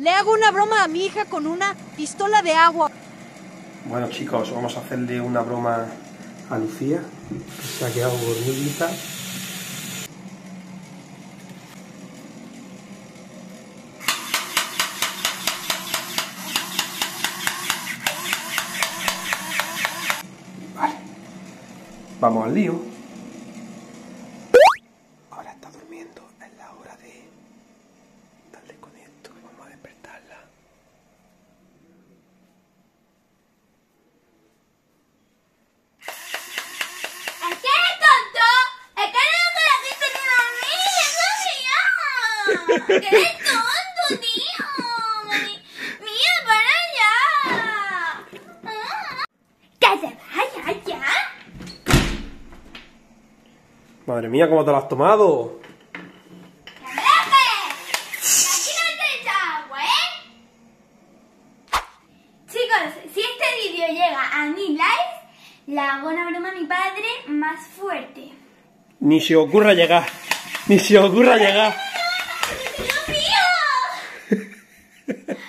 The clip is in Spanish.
Le hago una broma a mi hija con una pistola de agua. Bueno, chicos, vamos a hacerle una broma a Lucía, que se ha quedado dormidita. Vale, vamos al lío. Ahora está durmiendo, es la hora de darle con esto, vamos a despertarla. ¿Es que eres tonto? ¿Es que no que la gente no a mí? ¡Eso ¡Que eres tonto, tío! ¡Mira, para allá! ¡Que se vaya ya! Madre mía, ¿cómo te lo has tomado? ¡Que me dejes! ¡Que aquí no te echa agua, Chicos, si este vídeo llega a 1000 likes, le hago una broma a mi padre más fuerte. Ni se ocurra llegar, ni se ocurra llegar. ¡Dios mío!